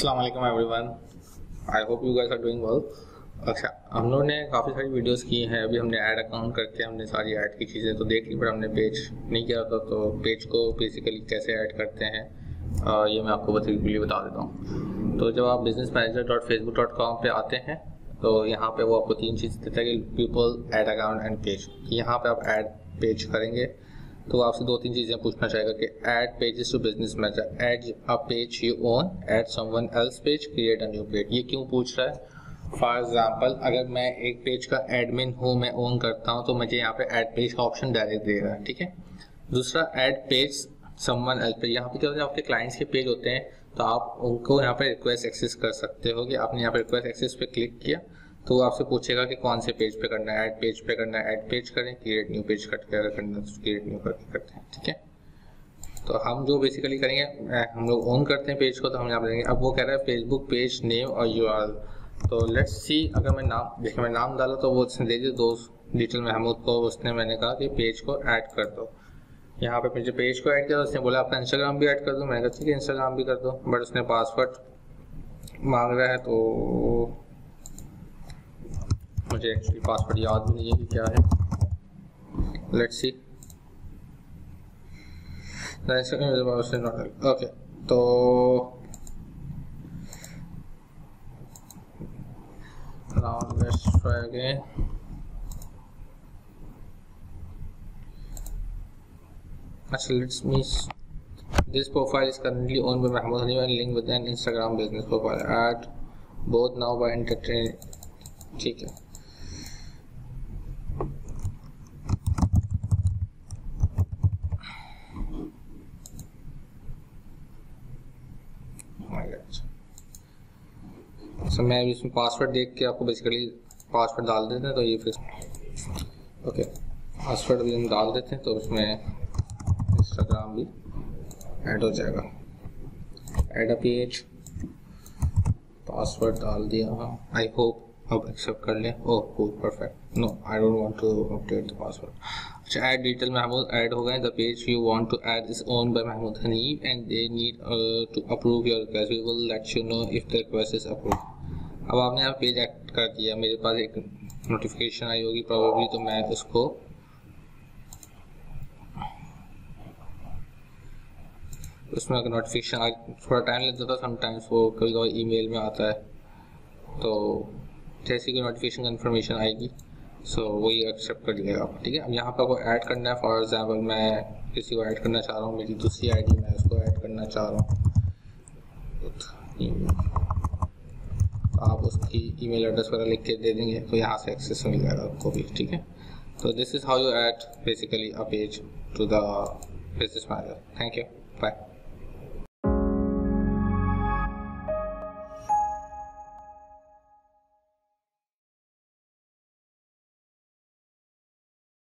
अस्सलाम वालेकुम everyone, I hope you guys are doing well. अच्छा, हम लोगों ने काफ़ी सारी वीडियोस की हैं। अभी हमने ऐड अकाउंट करके हमने सारी ऐड की चीज़ें तो देख ली, पर हमने पेज नहीं किया था। तो पेज को बेसिकली कैसे ऐड करते हैं ये मैं आपको बेसिकली बता देता हूँ। तो जब आप businessmanager.facebook.com पे आते हैं तो यहाँ पे वो आपको तीन चीज़ देता है कि people, add account and page. यहाँ पे आप ऐड पेज करेंगे तो आपसे दो तीन चीज़ें पूछना चाहेगा कि add pages to business manager, add a page you own, add someone else page, create a new page. ये क्यों पूछ रहा है? फॉर एग्जांपल, अगर मैं एक पेज का एडमिन हूँ, मैं ओन करता हूँ, तो मुझे यहाँ पे ऐड पेज का ऑप्शन डायरेक्ट देगा। ठीक है। दूसरा, add page someone else page. यहाँ पे क्या होता है, आपके क्लाइंट्स के पेज होते हैं तो आप उनको यहाँ पे रिक्वेस्ट एक्सेस कर सकते हो कि आपने यहाँ पे रिक्वेस्ट एक्सेस पे क्लिक किया तो वो आपसे पूछेगा कि कौन से पेज पे करना है। ऐड पेज पे करना है, ऐड पेज करें, क्रिएट न्यू पेज करके अगर करना है तो क्रिएट न्यू करके करते हैं। ठीक है। तो हम जो बेसिकली करेंगे, हम लोग ओन करते हैं पेज को, तो हम यहाँ पे देंगे। अब वो कह रहा है फेसबुक पेज नेम और यूआरएल। तो लेट्स सी, अगर मैं नाम देखिए, मैं नाम डाला तो वो उसने दे दिया दोस्त डिटेल महमूद को। उसने मैंने कहा कि पेज को ऐड कर दो। यहाँ पे मुझे पेज को ऐड किया, उसने बोला अपना इंस्टाग्राम भी ऐड कर दो। मैंने कहा ठीक है, इंस्टाग्राम भी कर दो, बट उसने पासवर्ड मांग रहा है तो मुझे एक्चुअली पासवर्ड याद भी नहीं है कि क्या है। Let's see. ओके, तो let's try again. Actually, let's miss. This profile is currently owned by Mahmoud Hanif and linked with an Instagram business profile. Add both now by entertain. ठीक है। तो मैं इसमें पासवर्ड देख के आपको बेसिकली पासवर्ड डाल देते हैं तो ये फिर ओके, पासवर्ड भी हम डाल देते हैं तो उसमें इंस्टाग्राम भी ऐड हो जाएगा। ऐड अ पेज, पासवर्ड डाल दिया। हाँ, आई होप अब एक्सेप्ट कर लें। Oh cool, perfect. No, I don't want to update the password. अच्छा, ऐड डिटेल महमूद ऐड हो गए। The page you want to add is own by Mahmood Hanif and they need to approve your request. We will let you know if the request is approved. अब आपने यहाँ page add कर दिया, मेरे पास एक notification आई होगी प्रोबेबली, तो मैं उसको उसमें अगर नोटिफिकेशन थोड़ा टाइम लग जाता है, समटाइम्स वो कभी कभी ईमेल में आता है। तो जैसे कि नोटिफिकेशन इन्फॉर्मेशन आएगी सो वही एक्सेप्ट कर लिएगा आप। ठीक है। अब यहाँ पर आपको ऐड करना है। फॉर एग्जाम्पल, मैं किसी को ऐड करना चाह रहा हूँ, मेरी दूसरी आईडी मैं उसको ऐड करना चाह रहा हूँ, आप उसकी ईमेल एड्रेस वगैरह लिख के दे देंगे तो यहाँ से एक्सेस मिल जाएगा आपको भी। ठीक है। तो this is how you add basically a page to the business manager. Thank you, bye.